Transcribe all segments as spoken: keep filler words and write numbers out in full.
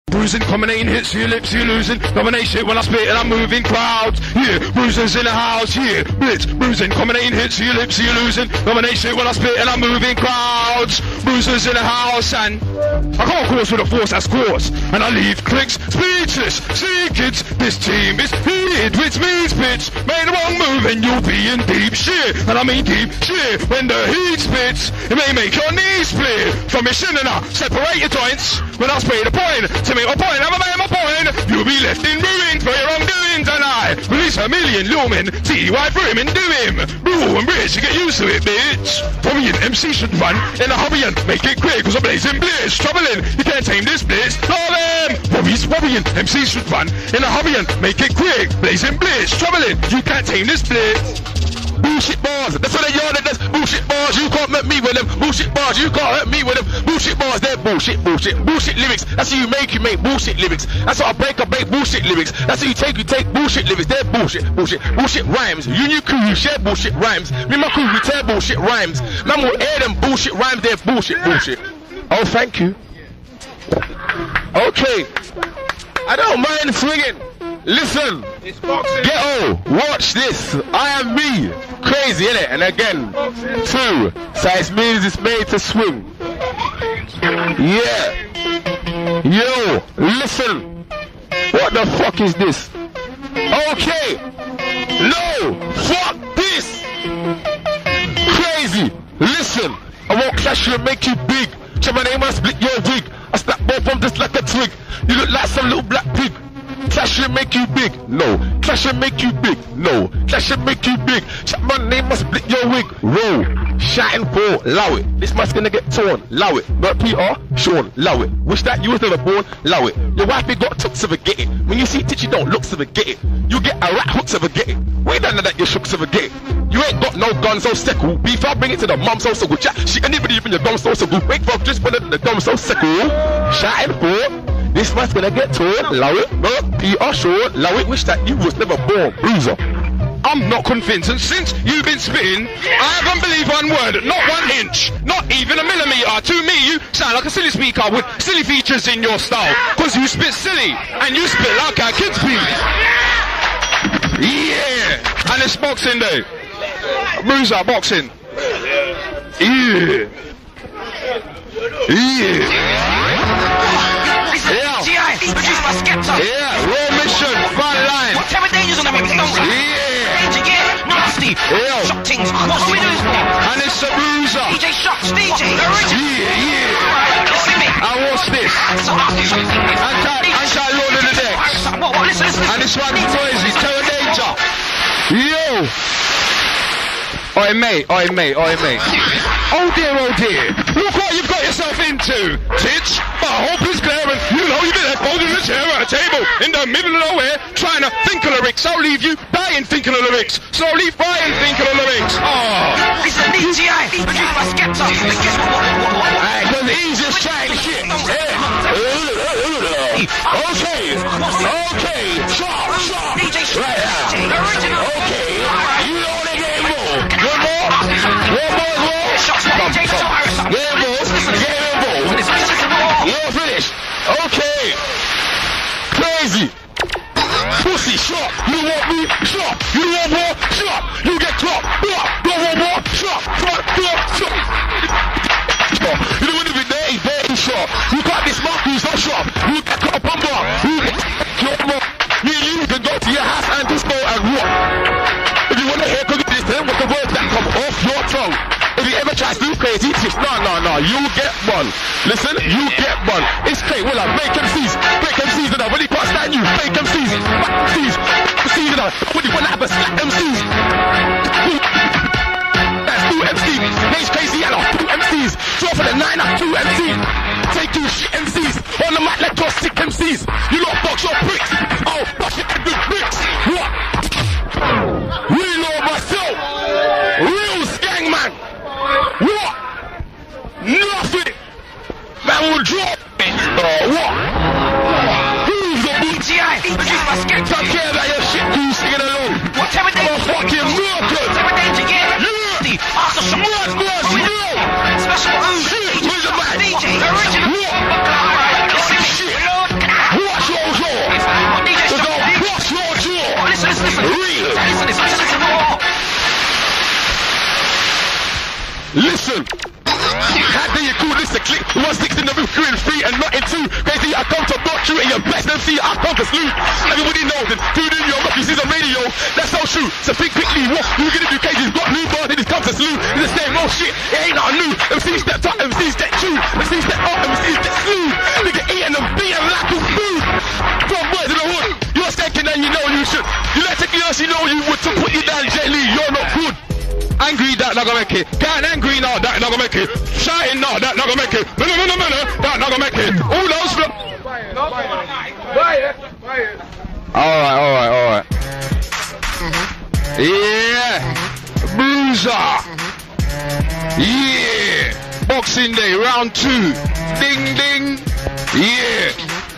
Bruising, combinating hits, your lips, you're losing. Domination when I spit and I'm moving crowds. Yeah, bruisers in the house, yeah. Blitz, bruising, combinating hits, your lips, you're losing. Domination when I spit and I'm moving crowds. Bruisers in the house and I can't course with a force that's course. And I leave clicks speechless. See kids, this team is heated, which means bitch. Made the wrong move and you'll be in deep shit. And I mean deep shit. When the heat spits, it may make your knees split. From your shin and I separate your joints. When I spray the point, to make my point, have I made my point? You'll be left in ruins for your wrongdoings. And I release a million lumen. See why through him and do him. Rule and bridge, you get used to it, bitch. Bobby and M C should run in a hurry and make it quick. Cause I'm blazing blitz. Troubling, you can't tame this blitz. Love him. Bobby's Bobby and M C should run in a hurry and make it quick. Blazing blitz. Troubling, you can't tame this blitz. Bullshit bars, that's what they yard at. That's bullshit bars, you can't hurt me with them. Bullshit bars, you can't hurt me with them. Bullshit bars, they're bullshit, bullshit, bullshit lyrics. That's how you make, you make bullshit lyrics. That's what I break, I break bullshit lyrics. That's how you take, you take bullshit lyrics. They're bullshit, bullshit, bullshit rhymes. You and your crew, you share bullshit rhymes. Me and my crew, we tear bullshit rhymes. Man will air them bullshit rhymes, they're bullshit, bullshit. Oh, thank you. Okay. I don't mind swinging. Listen, ghetto, watch this. I am me. Crazy, innit? And again, two. So it means it's made to swing. Yeah. Yo, listen. What the fuck is this? Okay. No, fuck this. Crazy. Listen, I won't clash you and make you big. Check my name and split your wig. I snap both of them just like a twig. You look like some little black pig. Clash and make you big, no. Clash and make you big, no. Clash and make you big. Check my name must split your wig. Roll, shouting for, allow it. This man's gonna get torn, allow it. Not P R, Sean, allow it. Wish that you was never born, allow it. Your wife ain't got took to forget it. When you see titch, you don't look to forget it. You get a rat hook to forget it. We don't know that you shook to forget it. You ain't got no gun so sickle. Beef, I'll bring it to the mum so sickle. Chat, shit, anybody even your gum so sickle. Wait for just put it in the gum so sickle. Shouting for. This man's gonna get torn, allow it, no, P R sure, allow it, wish that you was never born, bruiser. I'm not convinced, and since you've been spitting, I haven't believed one word, not one inch, not even a millimeter. To me, you sound like a silly speaker with silly features in your style, cause you spit silly, and you spit like our kids speak. Yeah, and it's boxing day. Bruiser, boxing. Yeah. Yeah. Yeah. Yeah, raw mission, front line. Yeah. Nasty. Yeah. Shock things. What's we do? And it's a bruiser. D J Shocks. D J. Yeah, yeah. And what's this? Anti, anti-load of the decks. And this one's crazy. Terror Danger. Yo. Oi mate, oi mate, oi mate. Oh dear, oh dear. Look what you've got yourself into, titch. But I hope it's clear and you know you've been there folding a chair at a table in the middle of nowhere trying to think of lyrics. I'll leave you dying thinking of lyrics. Slowly frying thinking of lyrics. Oh. It's an E G I. Produced by Skepta. Alright, cause he's just trying shit. Yeah. Okay. Okay. Sharp, sharp. Right now. Okay. You know the game more. One more. One more. One more. Game more. Game more. You're finished. Okay. Crazy. Pussy, sharp. You want me? Sharp. You want more? Sharp. You get clocked. Sharp. You want more? Sharp. Sharp. Sharp. Sharp. You don't want to be dirty, dirty sharp. You got this mark, who's not sharp. You get caught up on bar. You get more. Me and you can go to your house and disco and rock. If you want to hear cooking this, then what the words that come off your tongue. If you ever try to do crazy tips, no, no, no, you get one. Listen, you get one. It's great, well, I make M Cs. Break M Cs and I really can't stand you. Fake M Cs. Back M Cs. M Cs and I really want to have a slack M Cs. That's two M Cs. Name's crazy yellow. Two M Cs. Draw for the nine up, two M Cs. Take two shit M Cs. On the mat, let go sick M Cs. You lot box your bricks. Oh, box your big bricks. What? Reload myself. Real gang man. What? Nothing. Man will drop it. Oh, what? Who's the B T I? Don't care about your shit crew singing along. I'm a fucking murder. Yeah. Smart boys, no. Special shit. Who's the man? What? Shit. listen. How do you call this a click? One six in the roof, three and three and not in two. Crazy, I come to block you and you're best M C, I come to salute. Everybody knows that tune in your rockies is on radio. That's so true. So think quickly, what you gonna do? Crazy's got new bars, they just come to salute. It's the same old shit, it ain't nothing new. M C stepped up, M C stepped true. M C stepped up, M C stepped slew. Nigga eating them, beating like a food. From boys in the hood, you're thinking and you know you should. You let take us, you know you would to put you down gently, you're not good. Angry, that not gonna make it. Getting angry, no, that not gonna make it. Shouting, no, that not gonna make it. No, no, no, no, no, no, that not gonna make it. All those. Buy it, buy it, buy it. Alright, alright, alright. Yeah. Bruiser. Yeah. Boxing Day, round two. Ding, ding. Yeah.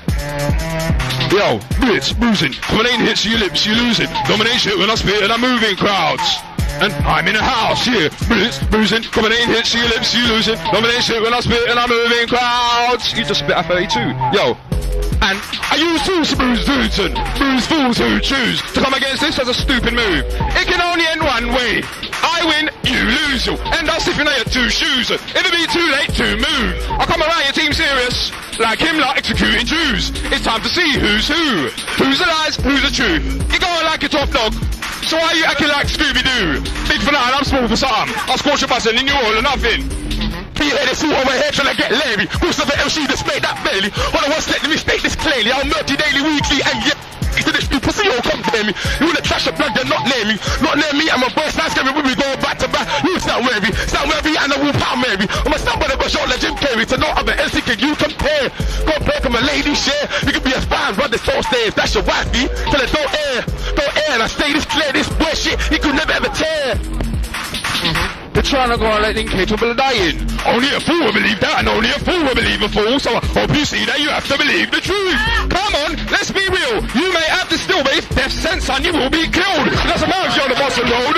Yo, Blitz, bruising. Combination hits your lips, you losing. Domination when I spit and I'm moving crowds. And I'm in a house, yeah. Blitz, bruising. Combination hits your lips, you losing. Domination when I spit and I'm moving crowds. You just spit at thirty-two. Yo. And I use tools to bruise dudes and bruise fools who choose to come against this as a stupid move. It can only end one way. I win, you lose. You'll end up slipping out your two shoes. It'll be too late to move. I come around your team serious, like him like executing Jews. It's time to see who's who. Who's the lies, who's the truth. You going like a top dog. So why are you acting like Scooby-Doo? Big for nine, I'm small for something. I'll scorch a button in you all or nothing. You hear this all over here trying to get Larry. Who's the M C that's made that barely? Hold on one sec, let me state this clearly. I'll murk you daily, weekly, and yeah. To this new pussy, you'll come near me. You wanna trash a blood, you're not near me. Not near me, I'm a boss, nice scary when we go back to back. You sound wary, sound wary, and I will pound Mary. I'm a stand by the bush, all the Jim Carrey. To no other L C can you compare. Compare to my lady share. You can be a fan, run the soul stairs. That's your wifey. Tell her don't air, don't air. And I stay this clear, this boy shit, you could never ever tear. They're trying to go on like incapable of dying. Only a fool will believe that, and only a fool will believe a fool. So I hope you see that you have to believe the truth. Come on, let's be real. You may have to still, but if death sent, son, you will be killed. It doesn't matter if you're on the Boston Road.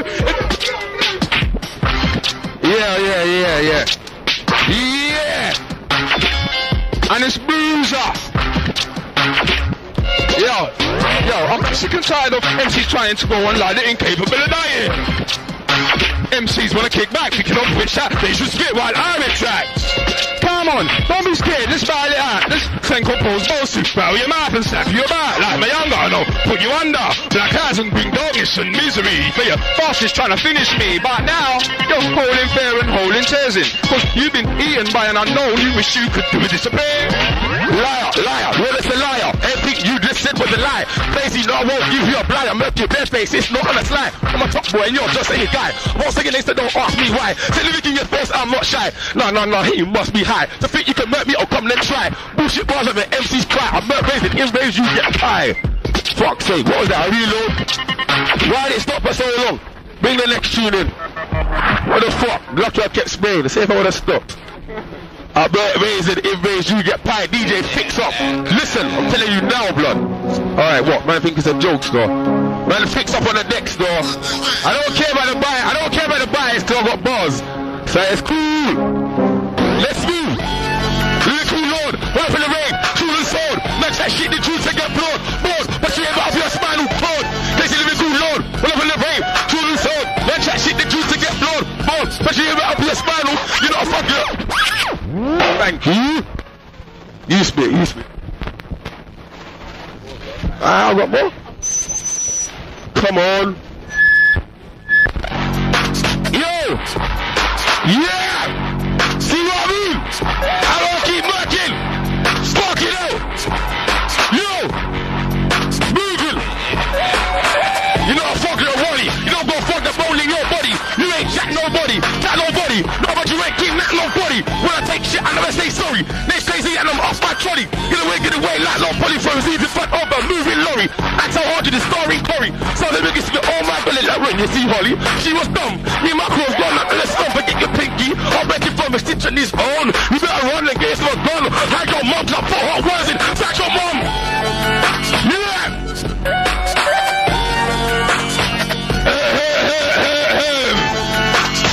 Yeah, yeah, yeah, yeah. Yeah. And it's Bruiser. Yo, yo, I'm sick and tired of M Cs trying to go on like they're incapable of dying. M Cs wanna kick back, thinking of which that they should spit while I'm in tracks. Come on, don't be scared, let's battle it out. Let's send compose balls to bow your mouth and snap your back like my younger, no, put you under. Black eyes and bring darkness and misery. For your fastest trying to finish me, but now you're holding fair and holding chairs in. Cause you've been eaten by an unknown, you wish you could do it disappear. Liar, liar, well it's a liar. Everything you just said was a lie. Crazy, no, I won't give you a blind. I'm up your bare face, it's not on a slide. I'm a top boy and you're just a guy. Most second they said don't ask me why. Say living in your face, I'm not shy. No, no, no, you must be high. To think you can murk me or come then try. Bullshit bars of the M C's cry. I'm murk raising, in raise you get high. Fuck's sake, what was that, a reload? Why did it stop for so long? Bring the next tune in. What the fuck? Lucky I kept spraying, see if I would've stopped. I burnt raising, in raise you get pie. D J fix up. Listen, I'm telling you now, blood. Alright, what? Man, I think it's a joke, though. Man, fix up on the decks, though. I don't care about the buy. I don't care about the buys, till I got bars. So it's cool. Let's move. Little Lord, one up in the rain, tool and sword. Match that shit, the truth to get blood. Bored, but you ain't out of your spinal cord. Crazy living cool Lord, one up in the rain, tool and sword. Match that shit, the truth to get blood. Bored, but you ain't out of your spinal. You're not a fucker. Thank you. You spit, you spit. Ah, I got more. Come on. Yo! Yeah! See what I mean? I don't keep working! Spark it out! Yo! Moving! You know fuck your body! You don't go fuck the bone in your body! You ain't jack nobody! Jack nobody! No, but you ain't keep that nobody! When I take shit, I never say sorry! They crazy and I'm off my trolley! Get away, get away like no polyphones! Leave in front of a moving lorry! That's how hard you the story, Corey! So the biggest spit all my belly like when you see Holly! She was dumb! Me and my crow's gone up to the stump and get your pinky! I'll bet you from a stitch on his own! You better run against my gun! Hide your mom, not for hot words in! Sack your mom! Yeah!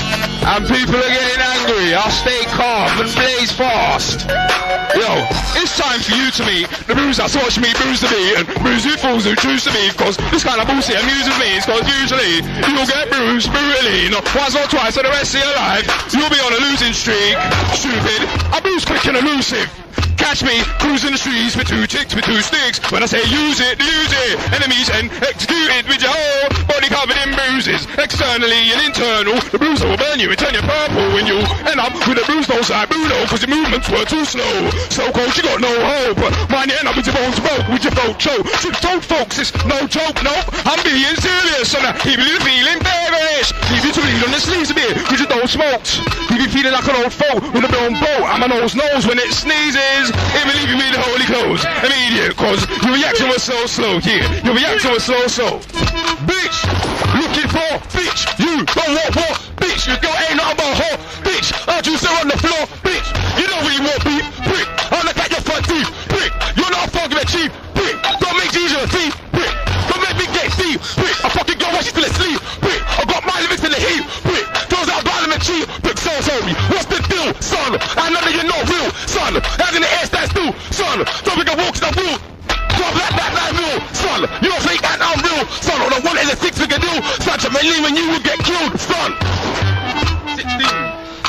And people are getting angry. I'll stay calm and blaze fast. Yo, it's time for you to meet the bruiser. So watch me bruise the beat and bruise you fools who choose to be. Cause this kind of bullshit amuses me. Cause usually you'll get bruised brutally, not once or twice for the rest of your life. You'll be on a losing streak. Stupid. I bruise quick and elusive. Catch me cruising the streets with two chicks with two sticks. When I say use it, use it. Enemies and execute it with your whole body covered in bruises. Externally and internal, the bruiser will burn you and turn you purple when you end up with a bruised nose like Bruno, cause your movements were too slow. So cold, you got no hope. Mine, you end up with your bones broke, with your throat choke. Should've told folks it's no joke, nope. I'm being serious, so now keep you feeling bearish. Leave you to bleed on the sleeves a bit, cause you don't smoke. Leave you feeling like an old foe with a blown boat. And my nose knows when it sneezes. Even leave you with the holy clothes. Immediate, cause your reaction was so slow. Yeah, your reaction was so slow. Bitch, looking for, bitch, you don't want war. Bitch, your girl ain't nothing but a whore. Bitch, I juice her on the floor. Bitch, you know where you want beef. Prick, I'll look at your front teeth. Prick, you're not fucking a chief. Prick, don't make Jesus a thief. Prick, don't make me get thief. Prick, I fucking girl while she's still asleep. Prick, I got my limits in the heat. Prick, throws out bottom and cheap. Prick, so sorry. What's the deal, son? I know that you're not real, son. Hands in the air, stand still, son. Don't think I walk to the wheel. Drop like that, like real, son. You're fake and I'm real, son. All I want is a six-figure deal. Such a melee when you will get killed, son. sixteen.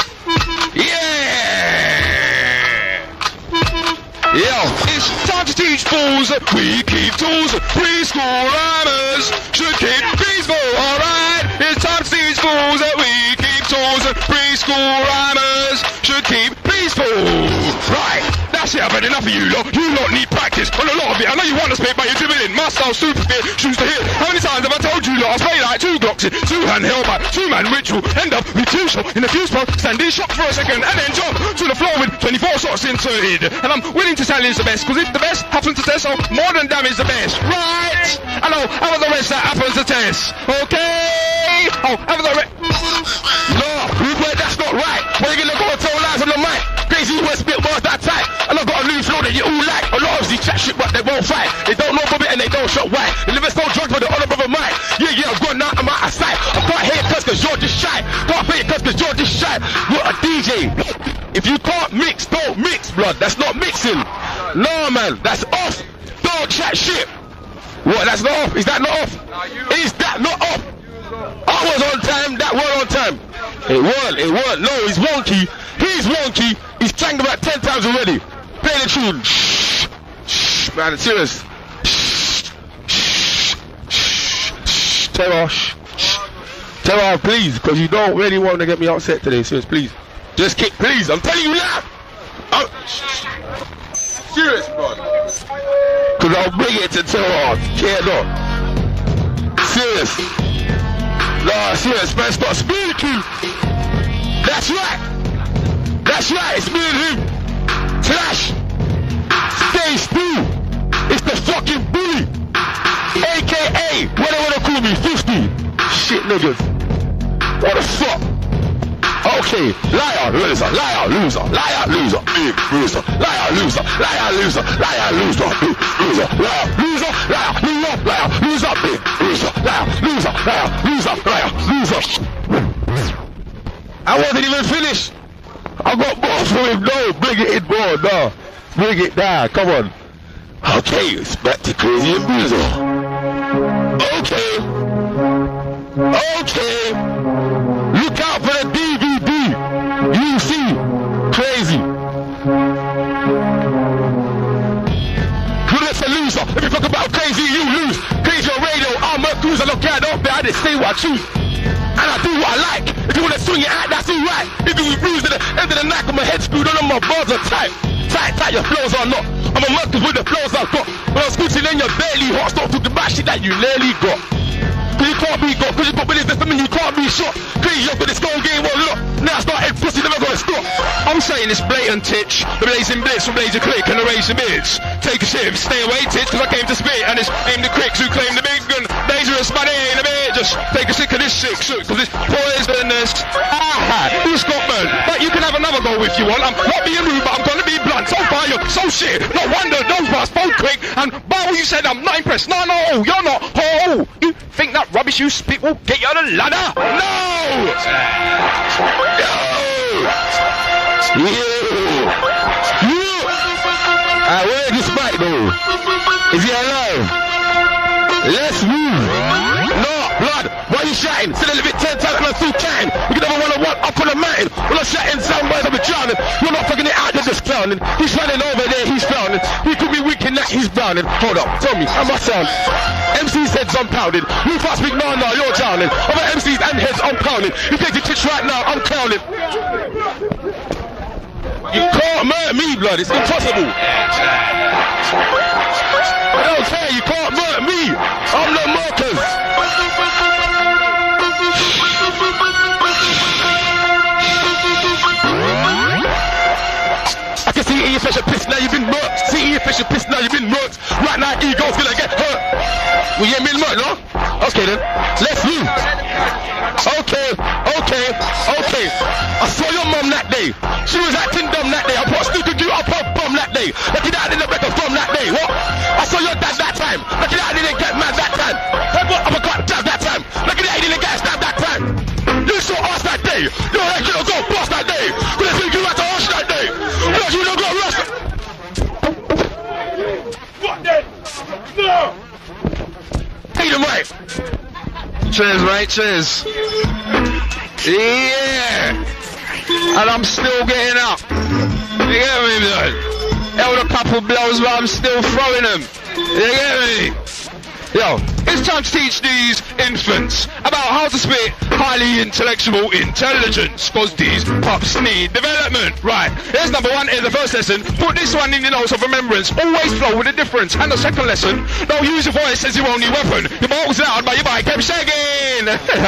Yeah. Yo, it's time to teach fools. We keep tools. Preschool rhymers should keep peaceful. Alright, it's time to teach fools that we keep tools. Preschool rhymers should keep peaceful. Right, that's it. I've had enough of you lot. You lot need practice on a lot of it. I know you want to spit, but you're dribbling. My style super fit, shoes to hit. How many times have I told you lot? I play like two Glocks in two hand held by two man ritual. End up with two shots in the fuse pod. Stand in shock for a second and then jump to the floor with twenty-four shots inserted. And I'm willing to challenge the best, cause if the best happens to test, so more than damage the best. Right? I know, how are the rest that happens to test? Okay? Oh, how are the rest? No, Rupert, that's not right. Why you gonna go and tell lies on the mic? Crazy West spit bars that tight. And I got a new flow that you all like. A lot of these chat shit, but they won't fight. They don't know from it and they don't shot white. They live in stone drugs for the honor of a mic. Yeah, yeah, I've gone out of my sight. I can't hear it cause, cause you're just shy. Can't play it cause, cause you're just shy. You're a D J. If you can't mix, don't mix, blood. That's not mixing. No, man, that's off. Don't chat shit. What, that's not off? Is that not off? Is that not off? I was on time, that was on time. It weren't, it weren't. No, he's wonky. He's wonky. He's trying about ten times already. Play the tune. Shh, shh, man, it's serious. Shh, shh, shh, shh. Terror, shh, shh. Terror, please, because you don't really want to get me upset today. Serious, please. Just kick, please. I'm telling you now. Oh, serious, bro. Because I'll bring it to Terror. Care not. Serious. No, serious, man. Stop speaking. That's right. That's right. It's me and him. Clash. Stay still. It's the fucking bully. A K A what they wanna call me, fifty. Shit niggas. What the fuck? Okay, liar, loser, liar, loser, liar, loser, big loser, liar, loser, liar, loser, liar, loser, big loser, liar, loser, liar, loser, liar, loser, big loser, liar, loser, liar, loser, liar, loser. I wasn't even finished. I got more for him. No, bring it in more. No, bring it down. Come on. Okay, it's back to Crazy and Bruiser. Okay. Okay. Look out for the D V D. You see, Crazy. You're a loser. If you talk about Crazy, you lose. Crazy on radio. I'm a cruiser. Look out, don't be. I didn't say what I choose. And I do what I like. If you want to swing it out, that's alright. If you bruise at the end of the night, I'm a head screwed on, my bars are tight. Tight, tight, your flows are not. I'm a monk with the flows I've got. When I'm scooting in your barely hot, stop talking about shit that you nearly got. Cause you can't be got, cause you got with this, mean you can't be shot. Crazy up with this goal game, one look. Now I start head pussy, never gonna stop. I'm saying it's blatant titch. The blazing blitz from Blazer Click and the razor mids. Take a shift, stay away titch, cause I came to spit. And it's aimed at cricks who claim the big gun. Dangerous, but they ain't a bit. Just take a sick of this sick shook, cause it's poisonous. Ah, you Scotman. But you can have another go if you want. I'm not being rude, but I'm gonna be blunt. So far you're so shit. No wonder those bars both quick. And Bow, you said I'm not impressed. No, no, you're not. Oh, you think that rubbish you spit will get you on the ladder? No! No! You! You! Uh, where is this mic though? Is he alive? Let's move. No, blood. Why are you shouting? Still a little bit ten times and I'm still chatting. You can never want to walk up on the mountain. When I'm shouting somewhere, I'm drowning. You're not fucking it out, you're just clowning. He's running over there, he's frowning. He could be winking that he's drowning. Hold up, tell me, how my sound? M C's heads I'm pounding. You fast big no, no, you're drowning. Other M C's and heads I'm pounding. You take the tits right now, I'm clowning. You can't murder me, blood. It's impossible. I don't care. You can't murder me. I'm the Marcus. I can see E Fisher pissed now. You've been murked. See E Fisher pissed now. You've been murked. Right now, ego's gonna get hurt. We ain't been murked, no? Okay then. Let's move. Okay, okay, okay. I saw your mum that day. She was acting dumb that day. I put stupid you up her bum that day. Look at that, I didn't record from that day. What? I saw your dad that time. Look at that, I didn't get mad that time. I got uppercut jab that time. Look at that, I didn't get stabbed that time. You saw us that day. Your head could have gone bust that day. Could have seen you at the horse that day. Because you don't got rust. What then? No! Take the mic. Cheers, mate, cheers. Yeah! And I'm still getting up. You get me, man? Held a couple blows, but I'm still throwing them. You get me? Yo, it's time to teach these infants about how to spit highly intellectual intelligence, cause these pups need development. Right, here's number one in the first lesson. Put this one in your notes of remembrance. Always flow with a difference. And the second lesson, don't use your voice as your only weapon. Your balls loud, but your bike kept shaking.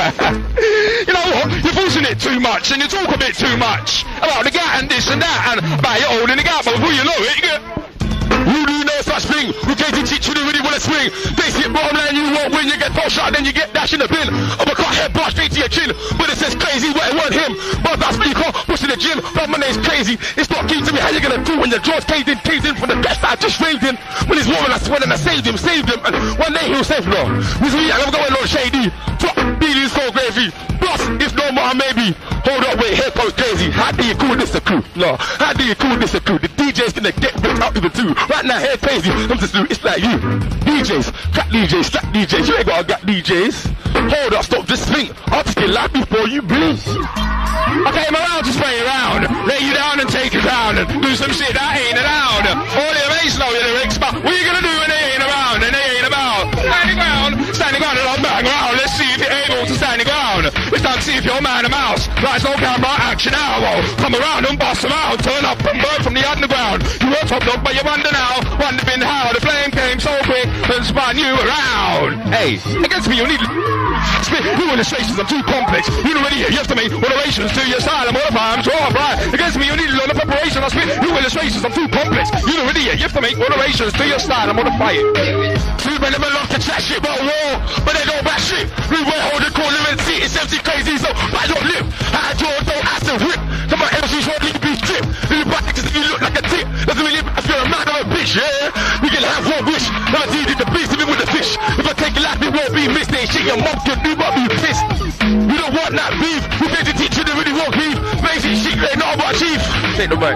You know what? You're forcing it too much, and you talk a bit too much about the gat and this and that, and about you holding the gap, but before you know it, you get... You do no such thing. We can't teach you to really want to swing. Basic bottom line, you won't win. You get four shot, then you get dash in the bin. Uppercut head blast straight to your chin. But it says crazy, but it wasn't him. But that speaker, pushing the gym. But my name's crazy. It's not key to me. How you gonna do when your jaw's caved in, caved in from the best I just raved in. When he's warming, I swear and I saved him, saved him. And one day he'll save no. This week I'm going on shady. Fuck, beating so gravy. Plus, if no more, maybe. Hold up, wait, here comes crazy. How do you call this a crew? No, how do you call this a crew? The D J's gonna get ripped out of the two. Right now, here crazy. I'm just do it's like you. D Js, crack D Js, slack D Js. You ain't gotta get D Js. Hold up, stop this thing. I'll just get life before you bleed. Okay, I'm allowed to spray around. Lay you down and take you down and do some shit that ain't allowed. All the amazing know your lyrics, but what you gonna do when they ain't around and they ain't about? Standing ground, standing ground and I'm bang around. Let's see if you're able to stand your ground. It's time to see if you're a man or mouse. Lights, no camera, action now. Well, come around and bust them out. Turn up and burn from the underground. You were top dog, but you wonder now. Wondering how the flame came so quick and spun you around. Hey, against me, you need spit. New illustrations, I'm too complex. You already here, you have to make alterations to your style and modify them to all right. Against me, you need a lot of preparation. I spit new illustrations, I'm too complex. You already here, you have to make alterations to your style and modify it. Two men never love to chat shit about war, but they don't back shit. We won't hold the corner and see it's empty crazy, so bite your lip. I draw, don't ask to whip. Come on, M C's won't leave be stripped. Little practice if you look like a tip. Doesn't really if you're a man or a bitch, yeah? We can have one wish. Now I did the beast, live with the fish. If I take a life, it won't be missed. Ain't shit, your mom can do but be pissed. We don't want that beef. We think the teacher, they really won't beef. Basic shit, they know about chief. Take the mic.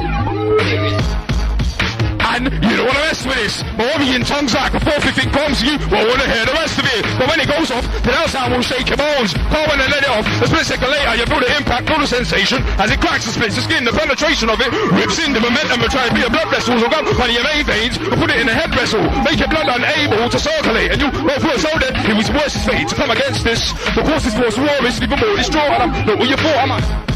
And you don't want to mess with this. But when in tongues like a fourth, if it comes to you, won't want to hear the rest of it. But when it goes off, the hell sound will shake your bones. Can't when they let it off. A split second later, you feel the impact, feel the sensation. As it cracks and splits the skin, the penetration of it rips in the momentum of trying to be a blood vessel. So go one of your main veins and put it in a head vessel. Make your blood unable to circulate. And you go through it so that it was worse his fate to come against this. The course is force war is even more destroyed. Look what you thought, I'm